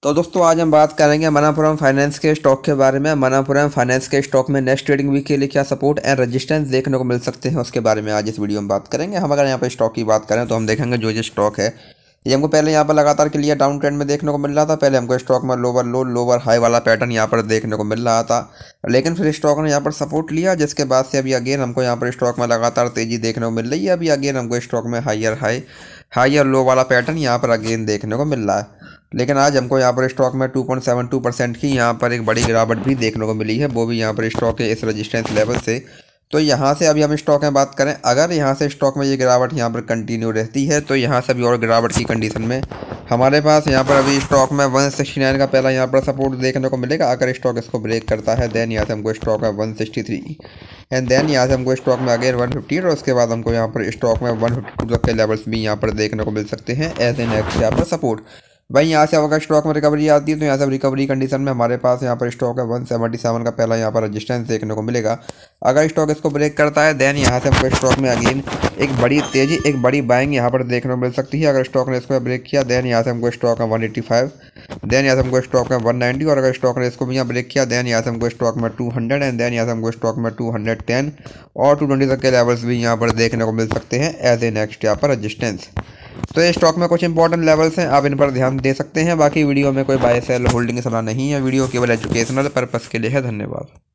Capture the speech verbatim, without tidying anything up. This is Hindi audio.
तो दोस्तों आज हम बात करेंगे मनापुरम फाइनेंस के स्टॉक के बारे में। मनापुरम फाइनेंस के स्टॉक में नेक्स्ट ट्रेडिंग वीक के लिए क्या सपोर्ट एंड रेजिस्टेंस देखने को मिल सकते हैं उसके बारे में आज इस वीडियो में बात करेंगे। हम अगर यहाँ पर स्टॉक की बात करें तो हम देखेंगे जो ये स्टॉक है ये हमको पहले यहाँ पर लगातार के लिए डाउन ट्रेंड में देखने को मिल रहा था। पहले हमको स्टॉक में लोअर लो लोअर हाई वाला पैटर्न यहाँ पर देखने को मिल रहा था, लेकिन फिर स्टॉक ने यहाँ पर सपोर्ट लिया, जिसके बाद से अभी अगेन हमको यहाँ पर स्टॉक में लगातार तेजी देखने को मिल रही है। अभी अगेन हमको स्टॉक में हायर हाई हायर लो वाला पैटर्न यहाँ पर अगेन देखने को मिल रहा है। लेकिन आज हमको यहाँ पर स्टॉक में two point seven two percent की यहाँ पर एक बड़ी गिरावट भी देखने को मिली है, वो भी यहाँ पर स्टॉक के इस रजिस्टेंस लेवल से। तो यहाँ से अभी हम स्टॉक में बात करें, अगर यहाँ से स्टॉक में ये गिरावट यहाँ पर कंटिन्यू रहती है तो यहाँ से अभी और गिरावट की कंडीशन में हमारे पास यहाँ पर अभी स्टॉक में वन सिक्सटी नाइन का पहला यहाँ पर सपोर्ट देखने को मिलेगा। अगर स्टॉक इसको ब्रेक करता है देन यहाँ से हमको स्टॉक में one sixty three and then यहाँ से हमको स्टॉक में अगेन वन फिफ्टी और उसके बाद हमको यहाँ पर स्टॉक में वन फिफ्टी टू तक के लेवल्स भी यहाँ पर देखने को मिल सकते हैं एज ए नेक्स्ट यहाँ पर सपोर्ट। भाई यहाँ से अगर स्टॉक में रिकवरी आती है तो यहाँ से रिकवरी कंडीशन में हमारे पास यहाँ पर स्टॉक है वन सेवेंटी सेवन का पहला यहाँ पर रजिस्टेंस देखने को मिलेगा। अगर स्टॉक इसको ब्रेक करता है देन यहाँ से हमको स्टॉक में अगेन एक बड़ी तेजी एक बड़ी बाइंग यहाँ पर देखने को मिल सकती है। अगर स्टॉक ने इसको ब्रेक किया देन यहाँ से हमको स्टॉक में वन एटी फाइव देन यहाँ से हमको स्टॉक में वन नाइंटी और अगर स्टॉक ने इसको भी यहाँ ब्रेक किया देन यहाँ से हमको स्टॉक में टू हंड्रेड एंड देन यहाँ से हमको स्टॉक में टू हंड्रेड टेन और टू ट्वेंटी तक के लेवल्स भी यहाँ पर देखने को मिल सकते हैं एज ए नेक्स्ट यहाँ पर रजिस्टेंस। तो ये स्टॉक में कुछ इंपॉर्टेंट लेवल्स हैं, आप इन पर ध्यान दे सकते हैं। बाकी वीडियो में कोई बाय सेल होल्डिंग सलाह नहीं है, वीडियो केवल एजुकेशनल पर्पस के लिए है। धन्यवाद।